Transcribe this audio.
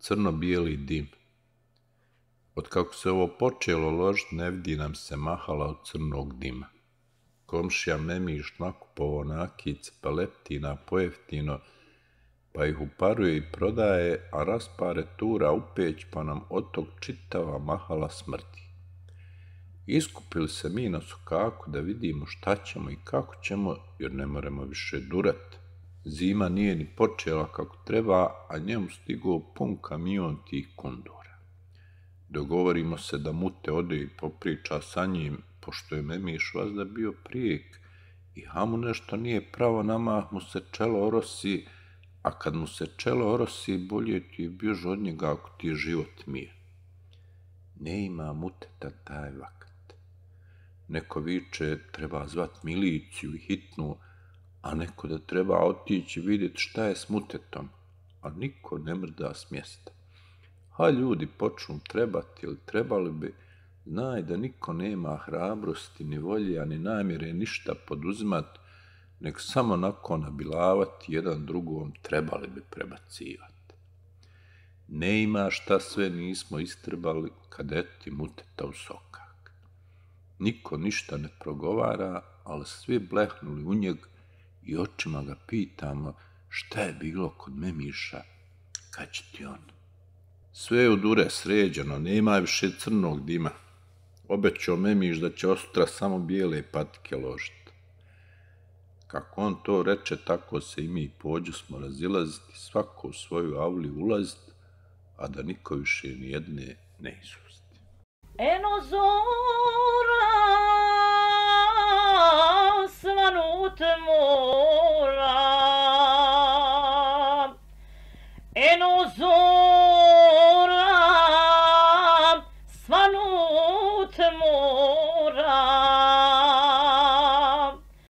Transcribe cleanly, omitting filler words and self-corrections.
crno-bijeli dim. Od kako se ovo počelo ložiti, ne vidi nam se mahala od crnog dima. Komšija Memiš nakupovao nakice paleptina pojeftino, pa ih uparuje i prodaje, a raspare tura u peć, pa nam od tog čitava mahala smrti. Iskupili se mi na sokaku da vidimo šta ćemo i kako ćemo, jer ne moramo više durat. Zima nije ni počela kako treba, a njemu stigao pun kamion tih kundura. Dogovorimo se da Mute ode i popriča sa njim, pošto je Memiš vazda bio prijek i mu nešto nije pravo, namah mu se čelo orosi, a kad mu se čelo orosi, bolje ti bjež od njega ako ti je život mir. Ne ima Muteta taj vakat. Neko viče treba zvat miliciju i hitnu, a neko da treba otići vidjeti šta je s Mutetom, a niko ne mrda s mjesta. A ljudi počnu trebati ili trebali bi, znaj da niko nema hrabrosti, ni volja, ni namjere ništa poduzimat, nek samo nakon nabilavati jedan drugom trebali bi prebacivati. Ne ima šta sve nismo istrebali kad eti Muteta u sokak. Niko ništa ne progovara, ali svi blehnuli u njeg i očima ga pitamo šta je bilo kod Memiša, kad će ti on. Sve je od ure sređeno, nema više crnog dima. Obećao Memiš da će osutra samo bijele patike ložiti. Kako on to reče, tako se i mi pođu smo razilaziti, svako u svoju avli ulaziti, a da niko više nijedne ne isusti. Eno zora svanut mora, eno zora svanut mora.